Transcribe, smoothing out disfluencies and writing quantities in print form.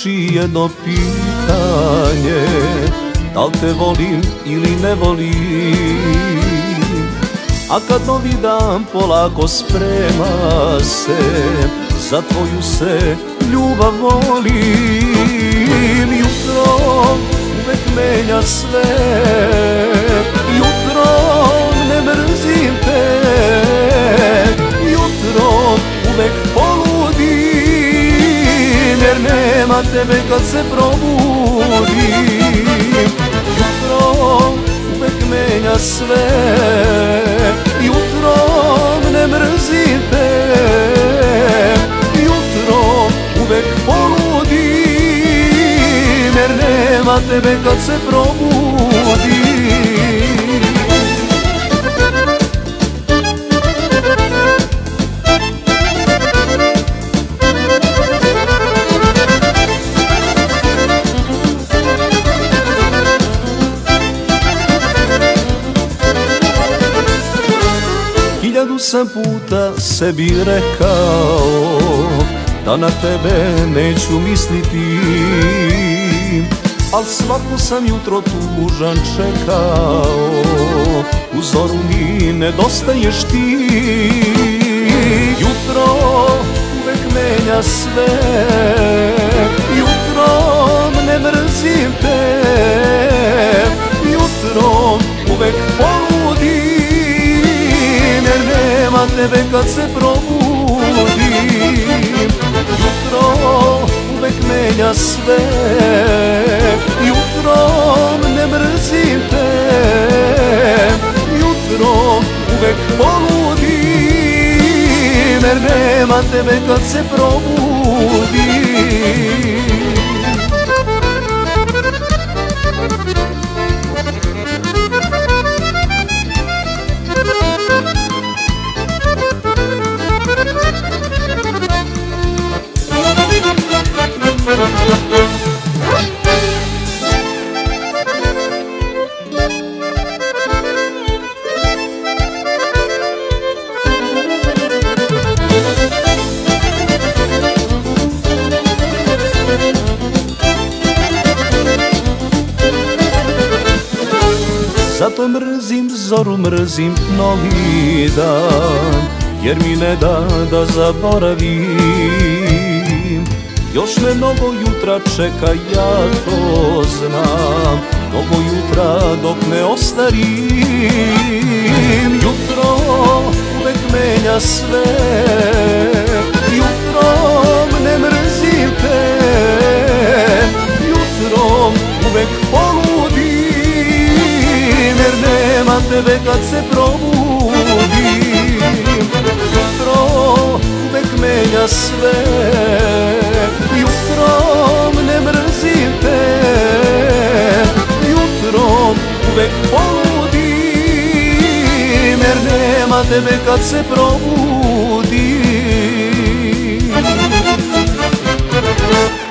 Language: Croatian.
muči jedno pitanje, da li te volim ili ne volim. A kad novi dan polako sprema se, za tvoju se ljubav volim. Jutro uvek menja sve, jutrom ne mrzim te, jutrom uvek poludim, jer nema tebe kad se probudim. Jutrom uvek menja sve, jutrom ne mrzim te, jutrom uvek poludim, jer nema tebe kad se probudim. Hiljadu sam puta sebi rekao da na tebe neću misliti, al svako sam jutro tužan čekao, u zoru mi nedostaješ ti. Jutro uvek menja sve, jutrom ne mrzim te, jutrom uvek poludim, jer nema tebe kad se probudim. Jutro uvek menja sve, jutrom ne mrzim te, jutrom uvek poludim, jer nema tebe kad se probudim. Zato mrzim zoru, mrzim novi dan, jer mi ne da da zaboravim. Još me mnogo jutra čeka, ja to znam, mnogo jutra dok ne ostarim. Jutro uvek menja sve, jutrom ne mrzim te, jutrom uvek poludim, jer nema tebe kad se probudim. Jutro uvek menja sve, jutrom ne mrzim te, jutrom uvek poludim, jer nema tebe kad se probudim.